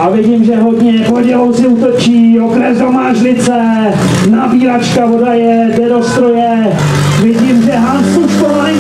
A vidím, že hodně Podělouci útočí, okres Domážlice, nabíračka voda jde do stroje. Vidím, že Hans Suškova